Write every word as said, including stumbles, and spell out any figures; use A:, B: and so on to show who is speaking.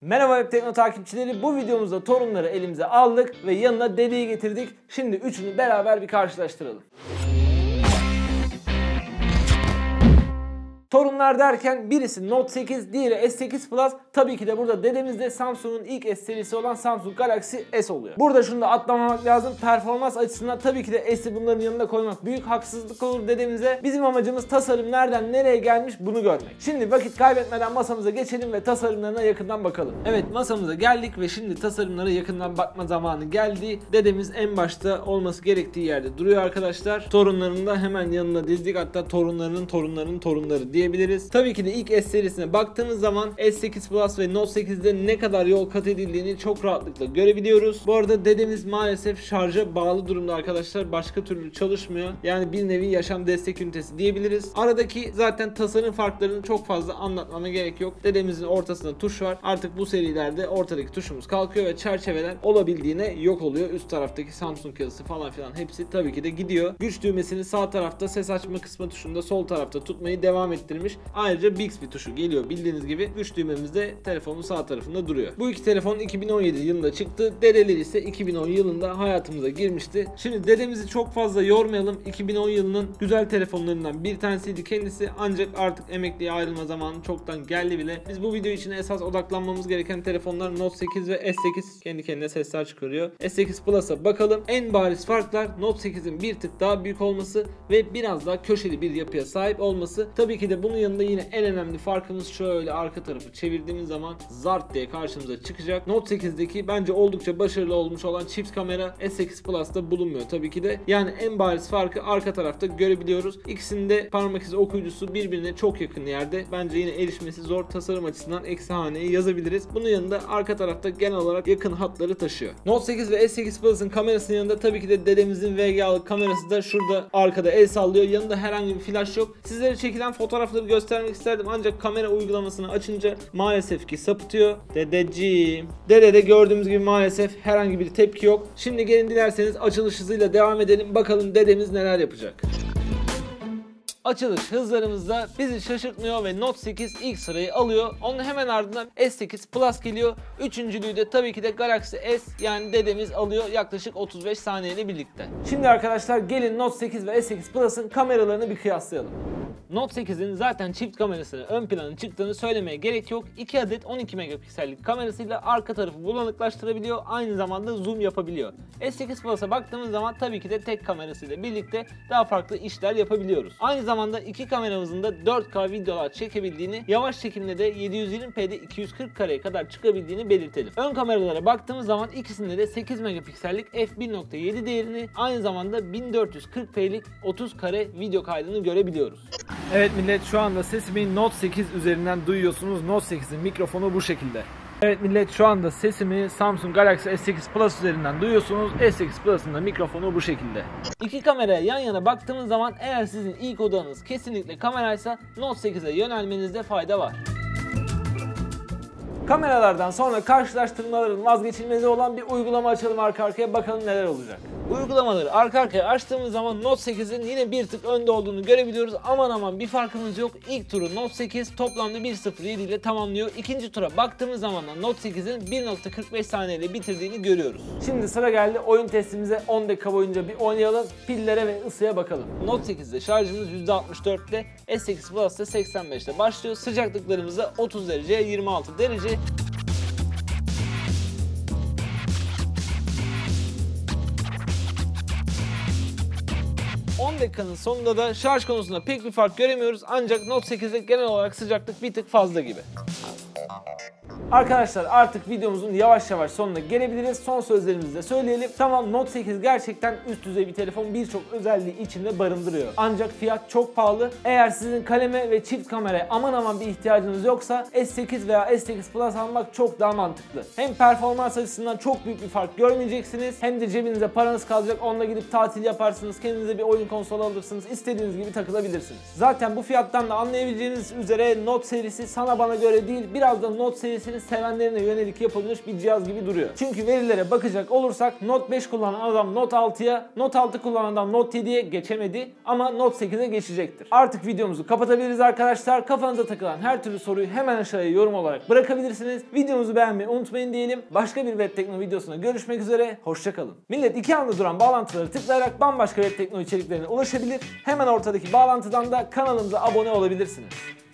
A: Merhaba Web Tekno takipçileri, bu videomuzda torunları elimize aldık ve yanına dedeyi getirdik. Şimdi üçünü beraber bir karşılaştıralım. Torunlar derken birisi Note sekiz, diğeri S sekiz Plus. Tabii ki de burada dedemiz de Samsung'un ilk S serisi olan Samsung Galaxy S oluyor. Burada şunu da atlamamak lazım. Performans açısından tabii ki de S'i bunların yanında koymak büyük haksızlık olur dedemize. Bizim amacımız tasarım nereden nereye gelmiş bunu görmek. Şimdi vakit kaybetmeden masamıza geçelim ve tasarımlarına yakından bakalım. Evet, masamıza geldik ve şimdi tasarımlara yakından bakma zamanı geldi. Dedemiz en başta olması gerektiği yerde duruyor arkadaşlar. Torunlarını da hemen yanına dizdik. Hatta torunlarının torunlarının torunları diyebiliriz. Tabii ki de ilk S serisine baktığımız zaman S sekiz Plus ve Note sekizde ne kadar yol kat edildiğini çok rahatlıkla görebiliyoruz. Bu arada dedemiz maalesef şarja bağlı durumda arkadaşlar. Başka türlü çalışmıyor. Yani bir nevi yaşam destek ünitesi diyebiliriz. Aradaki zaten tasarım farklarını çok fazla anlatmama gerek yok. Dedemizin ortasında tuş var. Artık bu serilerde ortadaki tuşumuz kalkıyor ve çerçeveler olabildiğine yok oluyor. Üst taraftaki Samsung yazısı falan filan hepsi tabii ki de gidiyor. Güç düğmesini sağ tarafta, ses açma kısmı tuşunda sol tarafta tutmayı devam ettirmiş. Ayrıca Bixby tuşu geliyor bildiğiniz gibi. Güç düğmemiz de telefonun sağ tarafında duruyor. Bu iki telefon iki bin on yedi yılında çıktı. Dedeleri ise iki bin on yılında hayatımıza girmişti. Şimdi dedemizi çok fazla yormayalım. iki bin on yılının güzel telefonlarından bir tanesiydi kendisi. Ancak artık emekliye ayrılma zamanı çoktan geldi bile. Biz bu video için esas odaklanmamız gereken telefonlar Note sekiz ve S sekiz. Kendi kendine sesler çıkarıyor. S sekiz Plus'a bakalım. En bariz farklar Note sekizin bir tık daha büyük olması ve biraz daha köşeli bir yapıya sahip olması. Tabii ki de bunun yanında yine en önemli farkımız şöyle arka tarafı çevirdiğimiz zaman zart diye karşımıza çıkacak. Note sekizdeki bence oldukça başarılı olmuş olan çift kamera S sekiz Plus'ta bulunmuyor tabii ki de. Yani en bariz farkı arka tarafta görebiliyoruz. İkisinde parmak izi okuyucusu birbirine çok yakın yerde. Bence yine erişmesi zor, tasarım açısından eksi haneyi yazabiliriz. Bunun yanında arka tarafta genel olarak yakın hatları taşıyor. Note sekiz ve S sekiz Plus'ın kamerasının yanında tabii ki de dedemizin V G A'lık kamerası da şurada arkada el sallıyor. Yanında herhangi bir flash yok. Sizlere çekilen fotoğrafları göstermek isterdim ancak kamera uygulamasını açınca maalesef ki sapıtıyor. Dedeciğim. Dedede gördüğümüz gibi maalesef herhangi bir tepki yok. Şimdi gelin dilerseniz açılış hızıyla devam edelim. Bakalım dedemiz neler yapacak. Açılış hızlarımızda bizi şaşırtmıyor ve Note sekiz ilk sırayı alıyor. Onun hemen ardından S sekiz Plus geliyor. Üçüncülüğü de tabii ki de Galaxy S, yani dedemiz alıyor yaklaşık otuz beş saniyeyle birlikte. Şimdi arkadaşlar gelin Note sekiz ve S sekiz Plus'ın kameralarını bir kıyaslayalım. Note sekizin zaten çift kamerasını ön plana çıktığını söylemeye gerek yok. iki adet on iki megapiksellik kamerasıyla arka tarafı bulanıklaştırabiliyor. Aynı zamanda zoom yapabiliyor. S sekiz Plus'a baktığımız zaman tabii ki de tek kamerasıyla birlikte daha farklı işler yapabiliyoruz. Aynı zamanda iki kameramızın da dört K videolar çekebildiğini, yavaş çekimde de yedi yüz yirmi p'de iki yüz kırk kareye kadar çıkabildiğini belirtelim. Ön kameralara baktığımız zaman ikisinde de sekiz megapiksellik f bir nokta yedi değerini, aynı zamanda bin dört yüz kırk p'lik otuz kare video kaydını görebiliyoruz. Evet millet, şu anda sesimi Note sekiz üzerinden duyuyorsunuz. Note sekizin mikrofonu bu şekilde. Evet millet, şu anda sesimi Samsung Galaxy S sekiz Plus üzerinden duyuyorsunuz. S sekiz Plus'ın da mikrofonu bu şekilde. İki kameraya yan yana baktığımız zaman eğer sizin ilk odağınız kesinlikle kameraysa Note sekize yönelmenizde fayda var. Kameralardan sonra karşılaştırmaların vazgeçilmezi olan bir uygulama açalım arka arkaya, bakalım neler olacak. Uygulamaları arka arkaya açtığımız zaman Note sekizin yine bir tık önde olduğunu görebiliyoruz. Aman aman bir farkımız yok. İlk turu Note sekiz toplamda bir nokta sıfır yedi ile tamamlıyor. İkinci tura baktığımız zaman da Note sekizin bir nokta kırk beş saniyeyle bitirdiğini görüyoruz. Şimdi sıra geldi oyun testimize. on dakika boyunca bir oynayalım. Pillere ve ısıya bakalım. Note sekizde şarjımız yüzde altmış dörtte, S sekiz Plus'ta seksen beşte başlıyor. Sıcaklıklarımız da otuz dereceye yirmi altı derece. on dakikanın sonunda da şarj konusunda pek bir fark göremiyoruz ancak Note sekizde genel olarak sıcaklık bir tık fazla gibi. Arkadaşlar artık videomuzun yavaş yavaş sonuna gelebiliriz. Son sözlerimizi de söyleyelim. Tamam, Note sekiz gerçekten üst düzey bir telefon, birçok özelliği içinde barındırıyor. Ancak fiyat çok pahalı. Eğer sizin kaleme ve çift kameraya aman aman bir ihtiyacınız yoksa S sekiz veya S sekiz Plus almak çok daha mantıklı. Hem performans açısından çok büyük bir fark görmeyeceksiniz, hem de cebinize paranız kalacak. Onunla gidip tatil yaparsınız, kendinize bir oyun konsolu alırsınız, istediğiniz gibi takılabilirsiniz. Zaten bu fiyattan da anlayabileceğiniz üzere Note serisi sana bana göre değil, biraz da Note serisinin Türkiye'nin sevenlerine yönelik yapılmış bir cihaz gibi duruyor. Çünkü verilere bakacak olursak Note beş kullanan adam Note altıya, Note altı kullanan adam Note yediye geçemedi ama Note sekize geçecektir. Artık videomuzu kapatabiliriz arkadaşlar. Kafanıza takılan her türlü soruyu hemen aşağıya yorum olarak bırakabilirsiniz. Videomuzu beğenmeyi unutmayın diyelim. Başka bir web tekno videosuna görüşmek üzere. Hoşçakalın. Millet iki anda duran bağlantıları tıklayarak bambaşka web tekno içeriklerine ulaşabilir. Hemen ortadaki bağlantıdan da kanalımıza abone olabilirsiniz.